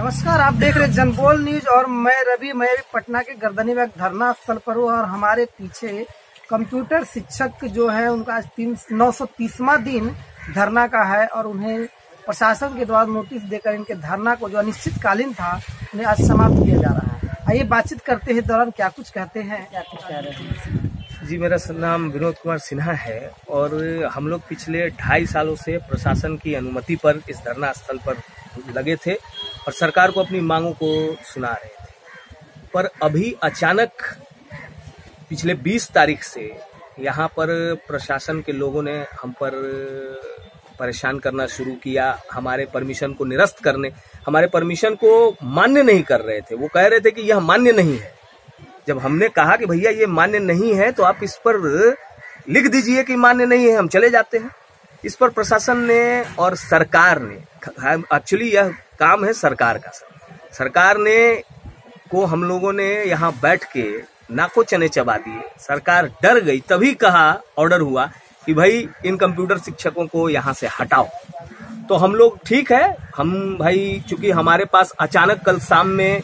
नमस्कार, आप देख रहे जनबोल न्यूज और मैं रवि पटना के गर्दनी में धरना स्थल पर हूँ और हमारे पीछे कंप्यूटर शिक्षक जो है उनका आज 930वां दिन धरना का है और उन्हें प्रशासन के द्वारा नोटिस देकर इनके धरना को जो अनिश्चितकालीन था उन्हें आज समाप्त किया जा रहा है। आइए बातचीत करते हैं, दौरान क्या कुछ कहते हैं, क्या कुछ कह रहे हैं। जी, मेरा नाम विनोद कुमार सिन्हा है और हम लोग पिछले 2.5 सालों से प्रशासन की अनुमति पर इस धरना स्थल पर लगे थे और सरकार को अपनी मांगों को सुना रहे थे। पर अभी अचानक पिछले 20 तारीख से यहाँ पर प्रशासन के लोगों ने हम पर परेशान करना शुरू किया। हमारे परमिशन को निरस्त करने, हमारे परमिशन को मान्य नहीं कर रहे थे। वो कह रहे थे कि यह मान्य नहीं है। जब हमने कहा कि भैया ये मान्य नहीं है तो आप इस पर लिख दीजिए कि मान्य नहीं है, हम चले जाते हैं। इस पर प्रशासन ने और सरकार ने, एक्चुअली यह काम है सरकार का, सरकार ने को हम लोगों ने यहाँ बैठ के नाको चने चबा दिए। सरकार डर गई, तभी कहा, ऑर्डर हुआ कि भाई इन कंप्यूटर शिक्षकों को यहाँ से हटाओ। तो हम लोग ठीक है, हम भाई चूंकि हमारे पास अचानक कल शाम में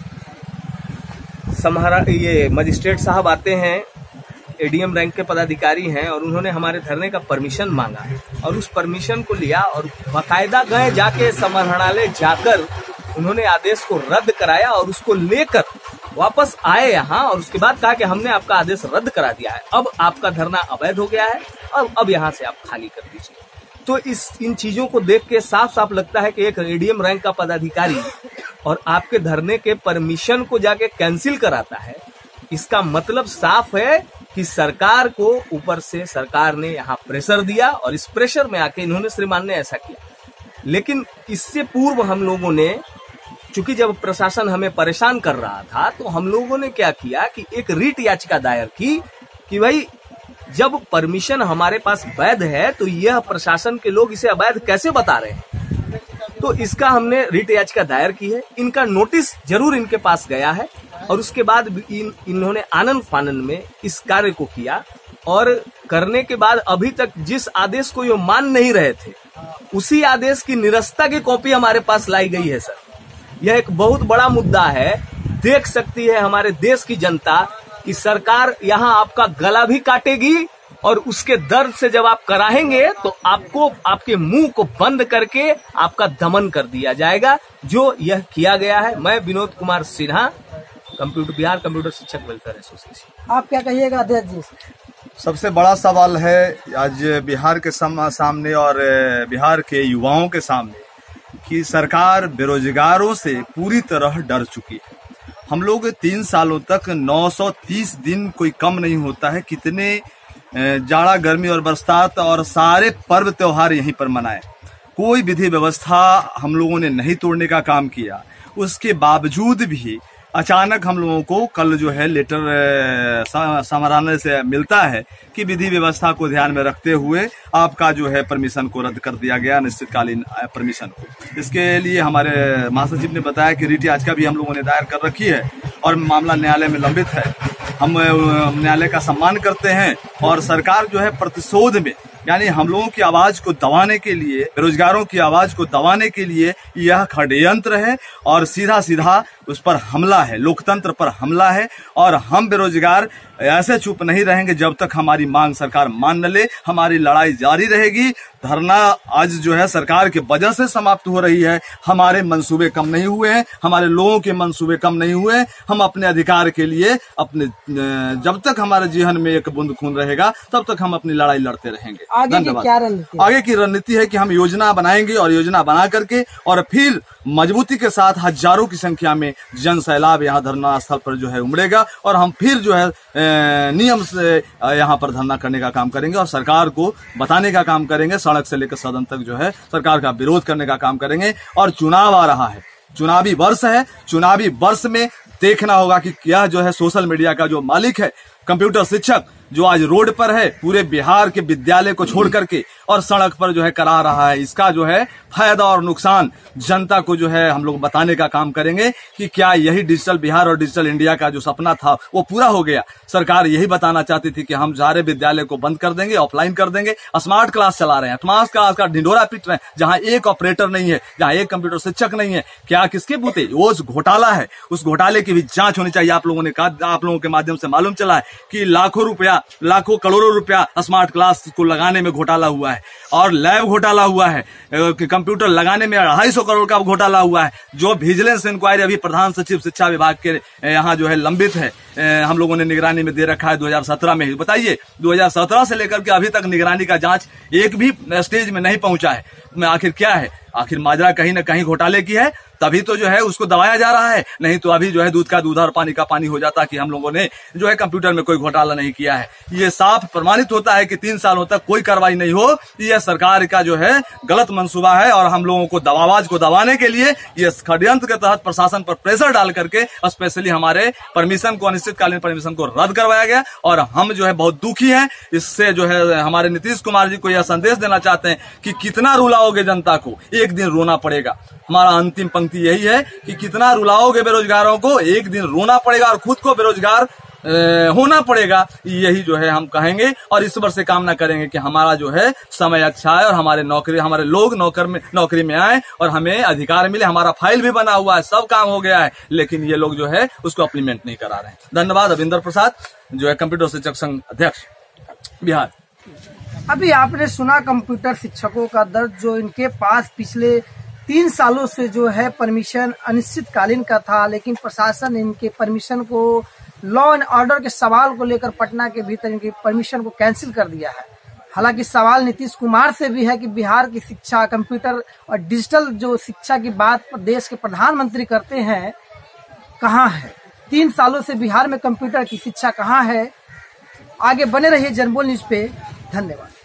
ये मजिस्ट्रेट साहब आते हैं, एडीएम रैंक के पदाधिकारी हैं और उन्होंने हमारे धरने का परमिशन मांगा और उस परमिशन को लिया और बाकायदा गए जाके समाहरणालय जाकर उन्होंने आदेश को रद्द कराया और उसको लेकर वापस आए यहाँ और उसके बाद कहा कि हमने आपका आदेश रद्द करा दिया है, अब आपका धरना अवैध हो गया है और अब यहाँ से आप खाली कर दीजिए। तो इन चीजों को देख के साफ साफ लगता है कि एक एडीएम रैंक का पदाधिकारी और आपके धरने के परमिशन को जाके कैंसिल कराता है। इसका मतलब साफ है कि सरकार को ऊपर से सरकार ने यहाँ प्रेशर दिया और इस प्रेशर में आके इन्होंने, श्रीमान ने ऐसा किया। लेकिन इससे पूर्व हम लोगों ने, चूंकि जब प्रशासन हमें परेशान कर रहा था तो हम लोगों ने क्या किया कि एक रीट याचिका दायर की कि भाई जब परमिशन हमारे पास वैध है तो यह प्रशासन के लोग इसे अवैध कैसे बता रहे हैं। तो इसका हमने रीट याचिका दायर की है। इनका नोटिस जरूर इनके पास गया है और उसके बाद इन्होंने आनन फानन में इस कार्य को किया और करने के बाद अभी तक जिस आदेश को ये मान नहीं रहे थे उसी आदेश की निरस्ता की कॉपी हमारे पास लाई गई है। सर, यह एक बहुत बड़ा मुद्दा है। देख सकती है हमारे देश की जनता कि सरकार यहाँ आपका गला भी काटेगी और उसके दर्द से जब आप कराहेंगे तो आपको, आपके मुंह को बंद करके आपका दमन कर दिया जाएगा, जो यह किया गया है। मैं विनोद कुमार सिन्हा, बिहार कंप्यूटर शिक्षक वेलफेयर एसोसिएशन। आप क्या कहिएगा अध्यक्ष जी? सबसे बड़ा सवाल है आज बिहार के सामने और बिहार के युवाओं के सामने कि सरकार बेरोजगारों से पूरी तरह डर चुकी है। हम लोग 3 सालों तक 930 दिन कोई कम नहीं होता है, कितने जाड़ा, गर्मी और बरसात और सारे पर्व त्योहार यहीं पर मनाए। कोई विधि व्यवस्था हम लोगों ने नहीं तोड़ने का काम किया। उसके बावजूद भी अचानक हम लोगों को कल जो है लेटर समाहरणालय से मिलता है कि विधि व्यवस्था को ध्यान में रखते हुए आपका जो है परमिशन को रद्द कर दिया गया, अनिश्चितकालीन परमिशन को। इसके लिए हमारे महासचिव ने बताया कि रीट याचिका भी हम लोगों ने दायर कर रखी है और मामला न्यायालय में लंबित है। हम न्यायालय का सम्मान करते हैं और सरकार जो है प्रतिशोध में, यानी हम लोगों की आवाज को दबाने के लिए, बेरोजगारों की आवाज को दबाने के लिए यह षड्यंत्र है और सीधा सीधा उस पर हमला है, लोकतंत्र पर हमला है। और हम बेरोजगार ऐसे चुप नहीं रहेंगे जब तक हमारी मांग सरकार मान न ले। हमारी लड़ाई जारी रहेगी। धरना आज जो है सरकार के वजह से समाप्त हो रही है। हमारे मंसूबे कम नहीं हुए हैं, हमारे लोगों के मंसूबे कम नहीं हुए। हम अपने अधिकार के लिए जब तक हमारे जीवन में एक बूंद खून रहेगा तब तक हम अपनी लड़ाई लड़ते रहेंगे। धन्यवाद। आगे की रणनीति है कि हम योजना बनाएंगे और योजना बना करके और फिर मजबूती के साथ हजारों की संख्या में जन सैलाब यहाँ धरना स्थल पर जो है उमड़ेगा और हम फिर जो है नियम से यहाँ पर धरना करने का काम करेंगे और सरकार को बताने का काम करेंगे। सड़क से लेकर सदन तक जो है सरकार का विरोध करने का काम करेंगे। और चुनाव आ रहा है, चुनावी वर्ष है। चुनावी वर्ष में देखना होगा कि क्या जो है सोशल मीडिया का जो मालिक है कंप्यूटर शिक्षक, जो आज रोड पर है, पूरे बिहार के विद्यालय को छोड़ करके और सड़क पर जो है करा रहा है। इसका जो है फायदा और नुकसान जनता को जो है हम लोग बताने का काम करेंगे कि क्या यही डिजिटल बिहार और डिजिटल इंडिया का जो सपना था वो पूरा हो गया। सरकार यही बताना चाहती थी कि हम सारे विद्यालय को बंद कर देंगे, ऑफलाइन कर देंगे, स्मार्ट क्लास चला रहे हैं, स्मार्ट क्लास का ढिंडोरा पीट रहे हैं, जहां एक ऑपरेटर नहीं है, जहां एक कंप्यूटर शिक्षक नहीं है। क्या किसके बूते? वो घोटाला है, उस घोटाले की भी जांच होनी चाहिए। आप लोगों ने कहा, आप लोगों के माध्यम से मालूम चला है कि लाखों रुपया, लाखों करोड़ों रुपया स्मार्ट क्लास को लगाने में घोटाला हुआ है और लैब घोटाला हुआ है, कंप्यूटर लगाने में 250 करोड़ का घोटाला हुआ है। जो विजिलेंस इंक्वायरी अभी प्रधान सचिव शिक्षा विभाग के यहाँ जो है लंबित है, हम लोगों ने निगरानी में दे रखा है 2017 में ही। बताइए 2017 से लेकर के अभी तक निगरानी का जांच एक भी स्टेज में नहीं पहुंचा है। आखिर क्या है? आखिर माजरा कहीं ना कहीं घोटाले की है, तभी तो जो है उसको दबाया जा रहा है। नहीं तो अभी जो है दूध का दूध और पानी का पानी हो जाता कि हम लोगों ने जो है कंप्यूटर में कोई घोटाला नहीं किया है। ये साफ प्रमाणित होता है कि 3 सालों तक कोई कार्रवाई नहीं हो। यह सरकार का जो है गलत मंसूबा है और हम लोगों को आवाज को दबाने के लिए ये षड्यंत्र के तहत प्रशासन पर प्रेशर डाल करके स्पेशली हमारे परमिशन को, अनिश्चितकालीन परमिशन को रद्द करवाया गया। और हम जो है बहुत दुखी हैं इससे। जो है हमारे नीतीश कुमार जी को यह संदेश देना चाहते हैं कि कितना रुलाओगे जनता को, एक दिन रोना पड़ेगा। हमारा अंतिम पंक्ति यही है कि कितना रुलाओगे बेरोजगारों को, एक दिन रोना पड़ेगा और खुद को बेरोजगार होना पड़ेगा। यही जो है हम कहेंगे और ईश्वर से कामना करेंगे कि हमारा जो है समय अच्छा है और हमारे लोग नौकरी में आए और हमें अधिकार मिले। हमारा फाइल भी बना हुआ है, सब काम हो गया है, लेकिन ये लोग जो है उसको अप्लीमेंट नहीं करा रहे हैं। धन्यवाद। अविंदर प्रसाद, जो है कंप्यूटर शिक्षक संघ अध्यक्ष बिहार। अभी आपने सुना कंप्यूटर शिक्षकों का दर्द, जो इनके पास पिछले 3 सालों से जो है परमिशन अनिश्चितकालीन का था, लेकिन प्रशासन इनके परमिशन को लॉ एंड ऑर्डर के सवाल को लेकर पटना के भीतर इनकी परमिशन को कैंसिल कर दिया है। हालांकि सवाल नीतीश कुमार से भी है कि बिहार की शिक्षा, कंप्यूटर और डिजिटल जो शिक्षा की बात देश के प्रधानमंत्री करते हैं, कहाँ है? 3 सालों से बिहार में कंप्यूटर की शिक्षा कहाँ है? आगे बने रहिए जनबोल न्यूज पे। धन्यवाद।